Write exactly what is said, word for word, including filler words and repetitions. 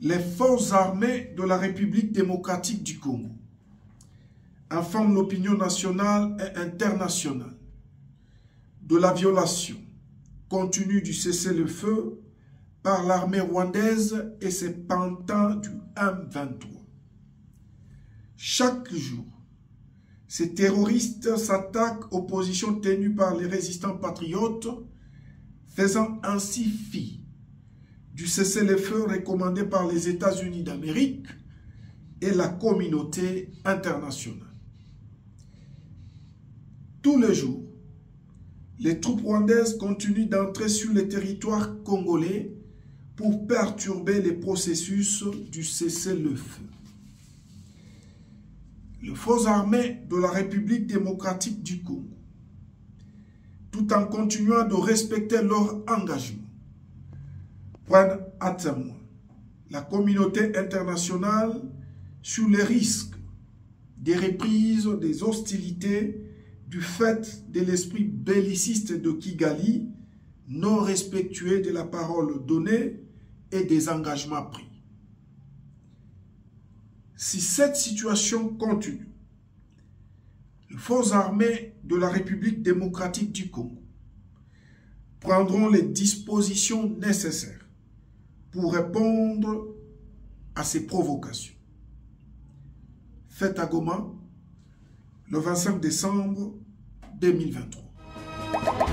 les forces armées de la République démocratique du Congo informent l'opinion nationale et internationale de la violation continue du cessez-le-feu par l'armée rwandaise et ses pantins du M vingt-trois. Chaque jour, ces terroristes s'attaquent aux positions tenues par les résistants patriotes, faisant ainsi fi du cessez-le-feu recommandé par les États-Unis d'Amérique et la communauté internationale. Tous les jours, les troupes rwandaises continuent d'entrer sur le territoire congolais pour perturber les processus du cessez-le-feu. Les forces armées de la République démocratique du Congo, tout en continuant de respecter leur engagement, prennent à témoin la communauté internationale sur les risques des reprises des hostilités du fait de l'esprit belliciste de Kigali, non respectueux de la parole donnée et des engagements pris. Si cette situation continue, les forces armées de la République démocratique du Congo prendront les dispositions nécessaires pour répondre à ces provocations. Fait à Goma, le vingt-cinq décembre deux mille vingt-trois.